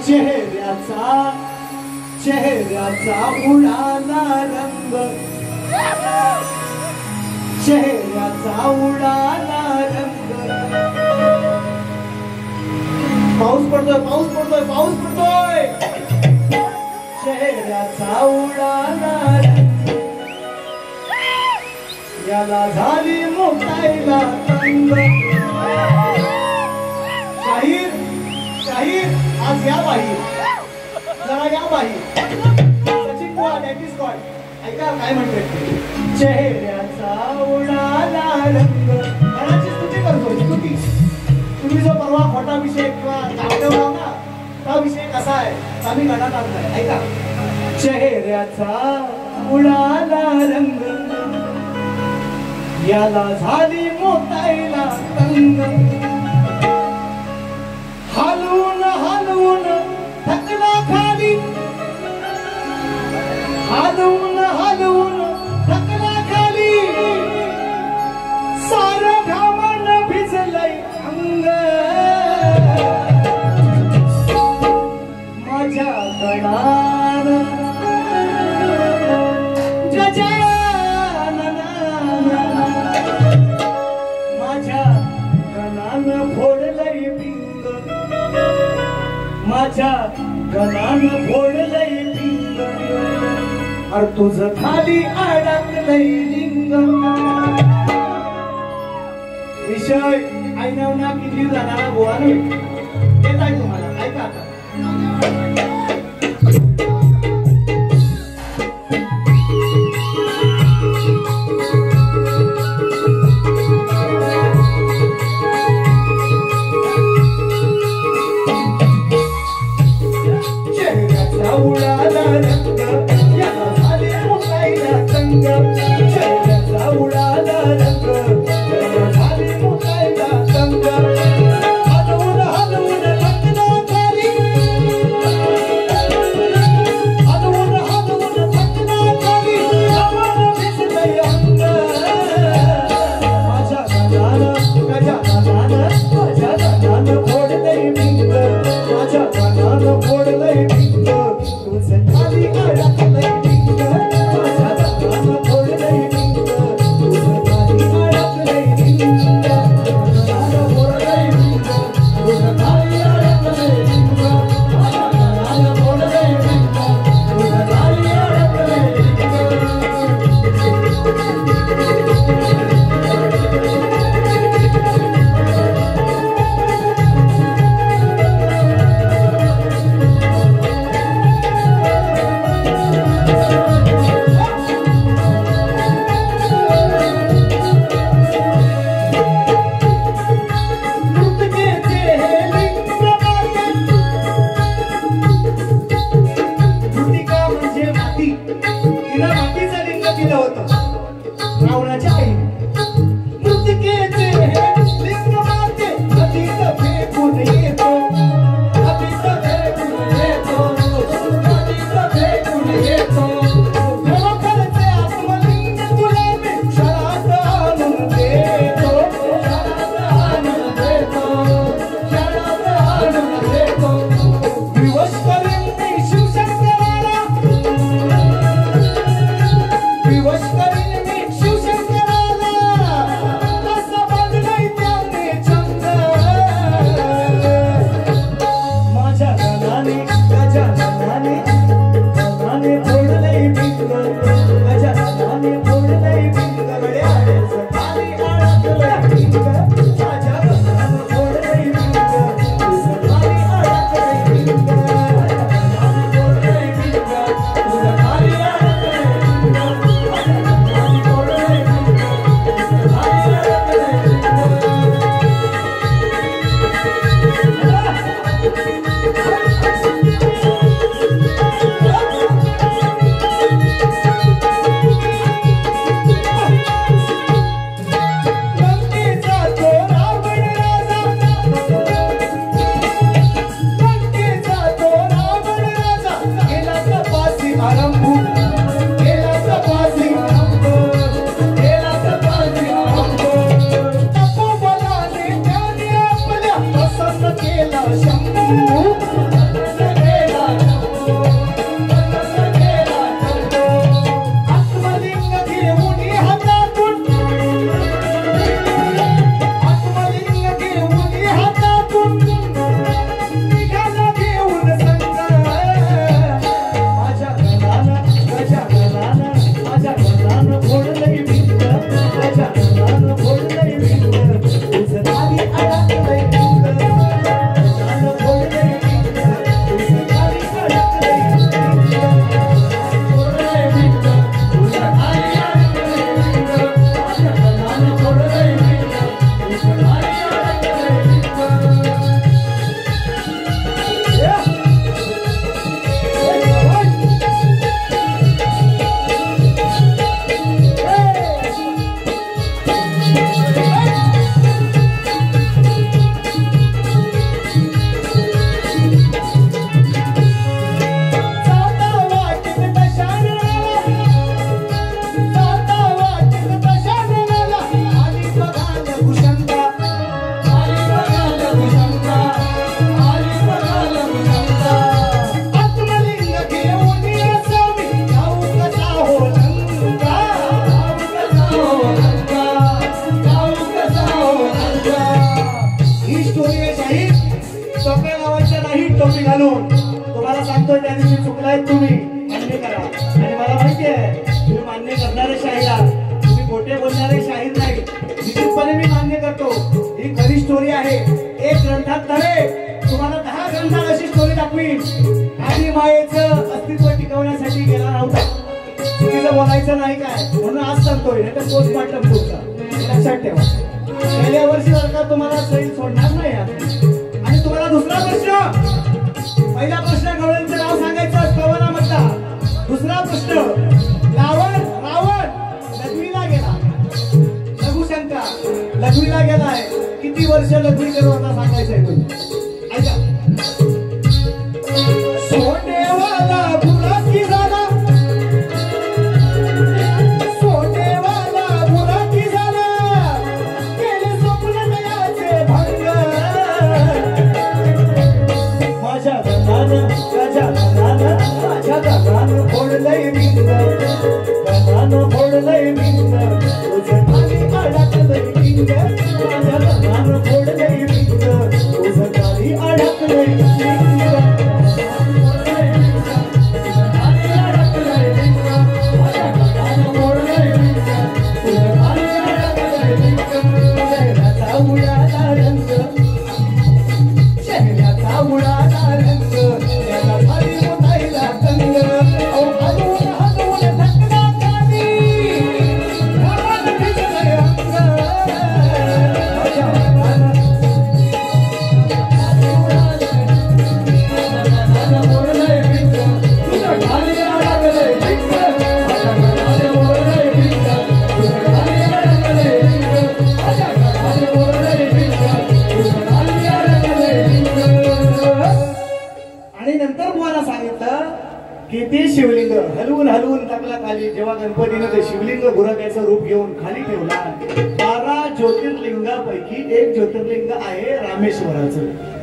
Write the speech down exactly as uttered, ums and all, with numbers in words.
चेहऱ्याचा चेहऱ्याचा उडाला रंग चेहऱ्याचा उडाला रंग पाऊस पडतोय पाऊस पडतोय पाऊस पडतोय चेहऱ्याचा उडाला रंग याला झाली मोठायला तंग शाहीर शाहीर आज या बाई जरा या बाई सचिन बुवा डॅटी स्कॉट ऐका काय म्हणते चेहऱ्याचा उडाला रंग मनाची स्तुती करतो स्तुती तुम्ही जो परवा खोटा विषय किंवा दाखवला ना तो विषय कसा आहे आम्ही गणात आणलाय ऐका चेहऱ्याचा उडाला रंग याला झाली मोठायला तंग हलवून हलवून थकला खाली हलवून हलवून थकला खाली सारं घामान भिजलंय अंग माझ्या गणान माझ्या गणान फोडलंय पिंग माझ्या गणान फोडलंय पिंग अर तुझं खाली अडकलंय लिंग विषय ऐनवना किती जाणारा गोवा नव्हे येत आहे तुम्हाला ऐका आता उडाला रंग याला झाली मोठायला तंग चेहऱ्याचा उडाला रंग याला झाली मोठायला तंग हलवून हलवून थकला खाली हलवून हलवून थकला खाली आम्हाला भिजलंय अंग माझ्या गणानं माझ्या गणानं माझ्या गणानं फोडलंय भिंग माझ्या गणानं फोडलंय भिंग खाली अडकलंय भिंग माझ्या गणानं फोडलंय भिंग तुझं खाली अडकलंय भिंग गणानं फोडलंय भिंग तुझं खाली अडकलंय भिंग माझ्या गणानं फोडलंय भिंग तुझं खाली अडकलंय भिंग स्टोरी आहे शाहीर. टोप्या लावायच्या नाही टोपी घालून. तुम्हाला सांगतोय त्या दिवशी चुकलाय तुम्ही, मान्य करा. आणि मला माहिती आहे तुम्ही मान्य करणारे शाहीर आहात, तुम्ही खोटे बोलणारे शाहीर नाही. निश्चितपणे मी मान्य करतो ही खरी स्टोरी आहे. एक ग्रंथात नव्हे तुम्हाला दहा ग्रंथात अशी स्टोरी दाखवीन. आधी मायेचं अस्तित्व टिकवण्यासाठी गेला नव्हता. चुकीचं बोलायचं नाही काय म्हणून आज सांगतोय, नाही तर पोस्टमार्टम तुमचा लक्षात ठेवा. गेल्या वर्षी जर का तुम्हाला सैल सोडणार नाही. आणि तुम्हाला दुसरा प्रश्न, पहिला प्रश्न गवळ्यांचं नाव सांगायचं कवना म्हणता. दुसरा प्रश्न, रावण रावण लघवीला गेला. लघुशंका लघवीला गेलाय. किती वर्ष लघवी करत होता सांगायचंय तुम्ही. ऐका. सोनेवाला बुराकी झाला, सोनेवाला बुराकी झाला, केले स्वप्न दयाचे भंग. माझ्या गणानं माझ्या गणानं माझ्या गणानं फोडलंय भिंग, गणानं फोडलंय भिंग, तुझं खाली अडकलंय भिंग. माझ्या गणानं फोडलंय भिंग, तुझं खाली अडकलंय भिंग. किती शिवलिंग हलवून हलवून टाकला खाली. जेव्हा गणपतीने ते शिवलिंग गुराख्याचं रूप घेऊन खाली ठेवला. बारा ज्योतिर्लिंगापैकी एक ज्योतिर्लिंग आहे रामेश्वराचं.